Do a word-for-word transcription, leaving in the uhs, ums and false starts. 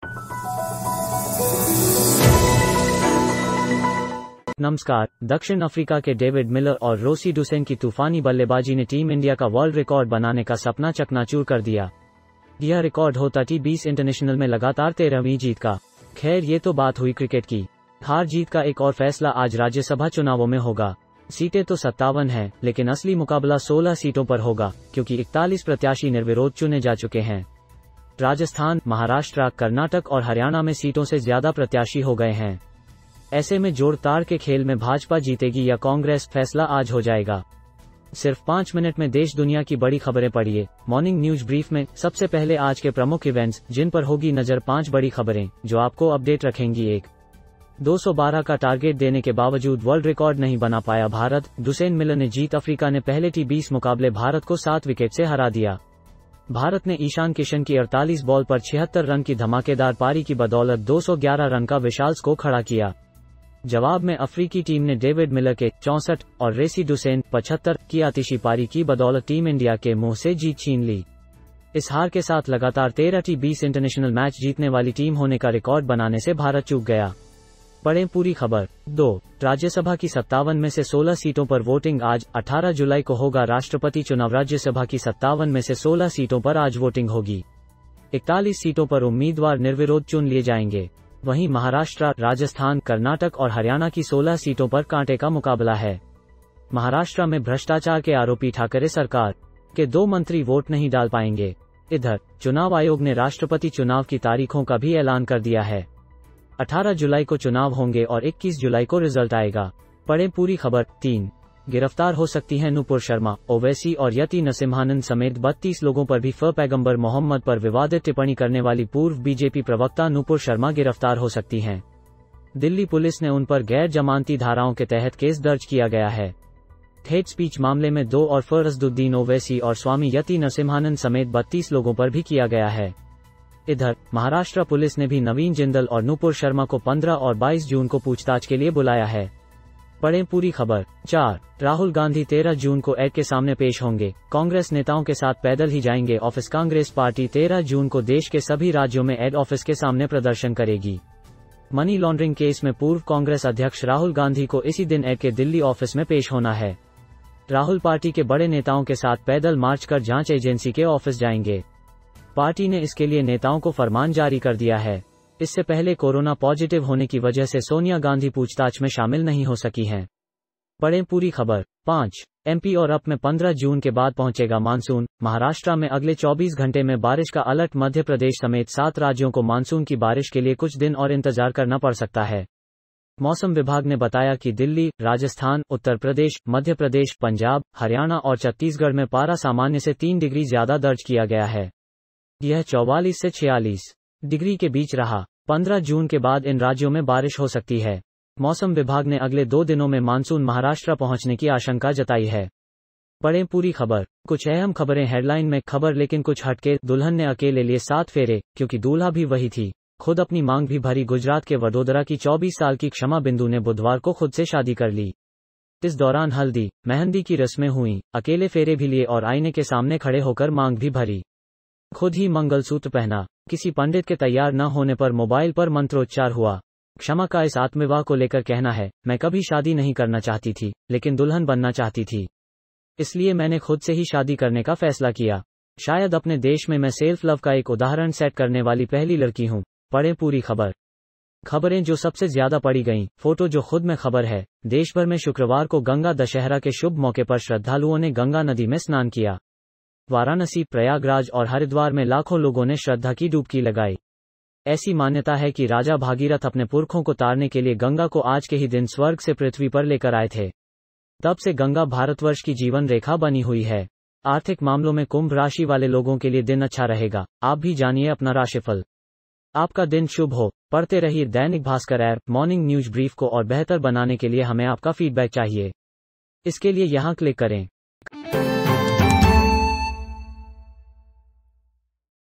नमस्कार। दक्षिण अफ्रीका के डेविड मिलर और रोसी डुसेन की तूफानी बल्लेबाजी ने टीम इंडिया का वर्ल्ड रिकॉर्ड बनाने का सपना चकनाचूर कर दिया। यह रिकॉर्ड होता टी बीस इंटरनेशनल में लगातार तेरहवीं जीत का। खैर, ये तो बात हुई क्रिकेट की। हार जीत का एक और फैसला आज राज्यसभा चुनावों में होगा। सीटें तो सत्तावन हैं, लेकिन असली मुकाबला सोलह सीटों पर होगा, क्योंकि इकतालीस प्रत्याशी निर्विरोध चुने जा चुके हैं। राजस्थान, महाराष्ट्र, कर्नाटक और हरियाणा में सीटों से ज्यादा प्रत्याशी हो गए हैं। ऐसे में जोड़ ताड़ के खेल में भाजपा जीतेगी या कांग्रेस, फैसला आज हो जाएगा। सिर्फ पाँच मिनट में देश दुनिया की बड़ी खबरें पढ़िए मॉर्निंग न्यूज ब्रीफ में। सबसे पहले आज के प्रमुख इवेंट्स, जिन पर होगी नजर। पांच बड़ी खबरें जो आपको अपडेट रखेंगी। एक, दो सौ बारह का टारगेट देने के बावजूद वर्ल्ड रिकॉर्ड नहीं बना पाया भारत। डुसेन मिलर ने जीत। अफ्रीका ने पहले टी बीस मुकाबले भारत को सात विकेट से हरा दिया। भारत ने ईशान किशन की अड़तालीस बॉल पर छिहत्तर रन की धमाकेदार पारी की बदौलत दो सौ ग्यारह रन का विशाल स्कोर खड़ा किया। जवाब में अफ्रीकी टीम ने डेविड मिलर के चौंसठ और रेसी डुसेन पचहत्तर की आतिशी पारी की बदौलत टीम इंडिया के मुंह से जीत छीन ली। इस हार के साथ लगातार तेरह टी बीस इंटरनेशनल मैच जीतने वाली टीम होने का रिकॉर्ड बनाने से भारत चूक गया। पढ़ें पूरी खबर। दो, राज्यसभा की सत्तावन में से सोलह सीटों पर वोटिंग आज। अठारह जुलाई को होगा राष्ट्रपति चुनाव। राज्यसभा की सत्तावन में से सोलह सीटों पर आज वोटिंग होगी। इकतालीस सीटों पर उम्मीदवार निर्विरोध चुन लिए जाएंगे। वहीं महाराष्ट्र, राजस्थान, कर्नाटक और हरियाणा की सोलह सीटों पर कांटे का मुकाबला है। महाराष्ट्र में भ्रष्टाचार के आरोपी ठाकरे सरकार के दो मंत्री वोट नहीं डाल पाएंगे। इधर चुनाव आयोग ने राष्ट्रपति चुनाव की तारीखों का भी ऐलान कर दिया है। अठारह जुलाई को चुनाव होंगे और इक्कीस जुलाई को रिजल्ट आएगा। पढ़ें पूरी खबर। तीन, गिरफ्तार हो सकती हैं नुपुर शर्मा, ओवैसी और यति नरसिम्हानंद समेत बत्तीस लोगों पर भी। फ पैगंबर मोहम्मद पर विवादित टिप्पणी करने वाली पूर्व बीजेपी प्रवक्ता नुपुर शर्मा गिरफ्तार हो सकती हैं। दिल्ली पुलिस ने उन पर गैर जमानती धाराओं के तहत केस दर्ज किया गया है। हेट स्पीच मामले में दो और फरजदुद्दीन ओवैसी और स्वामी यति नरसिम्हानंद समेत बत्तीस लोगों पर भी किया गया है। इधर महाराष्ट्र पुलिस ने भी नवीन जिंदल और नुपुर शर्मा को पंद्रह और बाईस जून को पूछताछ के लिए बुलाया है। पढ़ें पूरी खबर। चार, राहुल गांधी तेरह जून को एड के सामने पेश होंगे। कांग्रेस नेताओं के साथ पैदल ही जाएंगे ऑफिस। कांग्रेस पार्टी तेरह जून को देश के सभी राज्यों में एड ऑफिस के सामने प्रदर्शन करेगी। मनी लॉन्ड्रिंग केस में पूर्व कांग्रेस अध्यक्ष राहुल गांधी को इसी दिन एड के दिल्ली ऑफिस में पेश होना है। राहुल पार्टी के बड़े नेताओं के साथ पैदल मार्च कर जांच एजेंसी के ऑफिस जाएंगे। पार्टी ने इसके लिए नेताओं को फरमान जारी कर दिया है। इससे पहले कोरोना पॉजिटिव होने की वजह से सोनिया गांधी पूछताछ में शामिल नहीं हो सकी हैं। पढ़ें पूरी खबर। पाँच, एमपी और अप में पंद्रह जून के बाद पहुंचेगा मानसून। महाराष्ट्र में अगले चौबीस घंटे में बारिश का अलर्ट। मध्य प्रदेश समेत सात राज्यों को मानसून की बारिश के लिए कुछ दिन और इंतजार करना पड़ सकता है। मौसम विभाग ने बताया कि दिल्ली, राजस्थान, उत्तर प्रदेश, मध्य प्रदेश, पंजाब, हरियाणा और छत्तीसगढ़ में पारा सामान्य से तीन डिग्री ज्यादा दर्ज किया गया है। यह चौवालीस से छियालीस डिग्री के बीच रहा। पंद्रह जून के बाद इन राज्यों में बारिश हो सकती है। मौसम विभाग ने अगले दो दिनों में मानसून महाराष्ट्र पहुंचने की आशंका जताई है। पढ़ें पूरी खबर। कुछ अहम खबरें हेडलाइन में। खबर लेकिन कुछ हटके। दुल्हन ने अकेले लिए सात फेरे, क्योंकि दूल्हा भी वही थी। खुद अपनी मांग भी भरी। गुजरात के वडोदरा की चौबीस साल की क्षमा बिंदु ने बुधवार को खुद से शादी कर ली। इस दौरान हल्दी, मेहंदी की रस्में हुई, अकेले फेरे भी लिए और आईने के सामने खड़े होकर मांग भी भरी। खुद ही मंगलसूत्र पहना। किसी पंडित के तैयार न होने पर मोबाइल पर मंत्रोच्चार हुआ। क्षमा का इस आत्मविवाह को लेकर कहना है, मैं कभी शादी नहीं करना चाहती थी, लेकिन दुल्हन बनना चाहती थी। इसलिए मैंने खुद से ही शादी करने का फैसला किया। शायद अपने देश में मैं सेल्फ लव का एक उदाहरण सेट करने वाली पहली लड़की हूँ। पढ़ें पूरी खबर। खबरें जो सबसे ज्यादा पढ़ी गईं। फोटो जो खुद में खबर है। देश भर में शुक्रवार को गंगा दशहरा के शुभ मौके पर श्रद्धालुओं ने गंगा नदी में स्नान किया। वाराणसी, प्रयागराज और हरिद्वार में लाखों लोगों ने श्रद्धा की डुबकी लगाई। ऐसी मान्यता है कि राजा भागीरथ अपने पुरखों को तारने के लिए गंगा को आज के ही दिन स्वर्ग से पृथ्वी पर लेकर आए थे। तब से गंगा भारतवर्ष की जीवन रेखा बनी हुई है। आर्थिक मामलों में कुंभ राशि वाले लोगों के लिए दिन अच्छा रहेगा। आप भी जानिए अपना राशिफल। आपका दिन शुभ हो। पढ़ते रहिए Dainik Bhaskar app morning news brief को और बेहतर बनाने के लिए हमें आपका फीडबैक चाहिए। इसके लिए यहाँ क्लिक करें।